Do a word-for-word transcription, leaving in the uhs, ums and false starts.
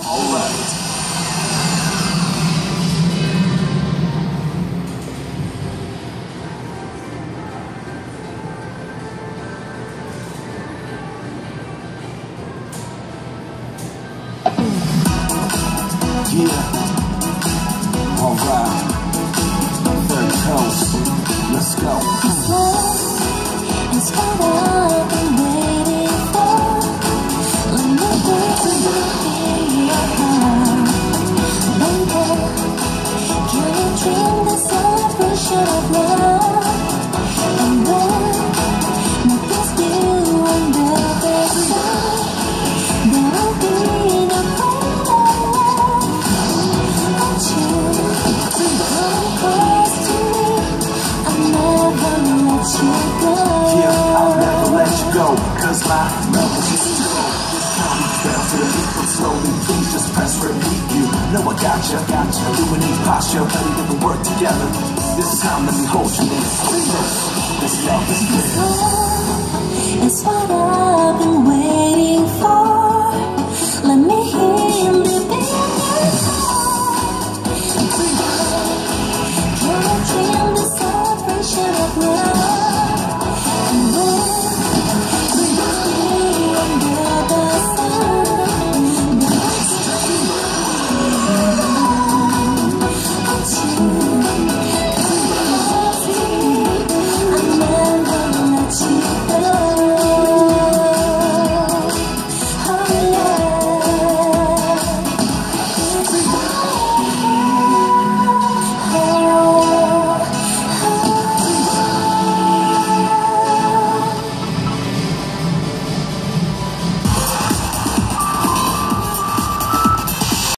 Alright. Yeah, alright, third coast, let's go. This love is what I've been waiting for. Let me breathe to you your heart. Baby, can you dream the celebration of love? And when nothing's new under the sun, there'll be no problem. Cause my love is just too low. This time we bounce to the beat, but slowly. Please just press repeat. You know I gotcha, gotcha. Doing each posture, ready to work together. This time let me hold you in. This love is real. This love is what I've been waiting for.